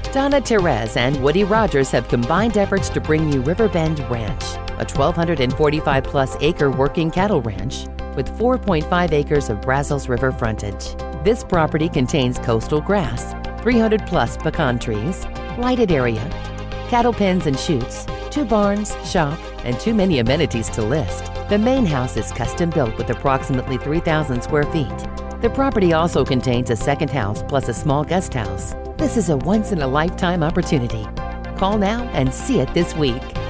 Donna Therese and Woody Rogers have combined efforts to bring you Riverbend Ranch, a 1,245-plus acre working cattle ranch with 4.5 acres of Brazos River frontage. This property contains coastal grass, 300-plus pecan trees, lighted area, cattle pens and chutes, 2 barns, shop, and too many amenities to list. The main house is custom built with approximately 3,000 square feet. The property also contains a second house plus a small guest house. This is a once-in-a-lifetime opportunity. Call now and see it this week.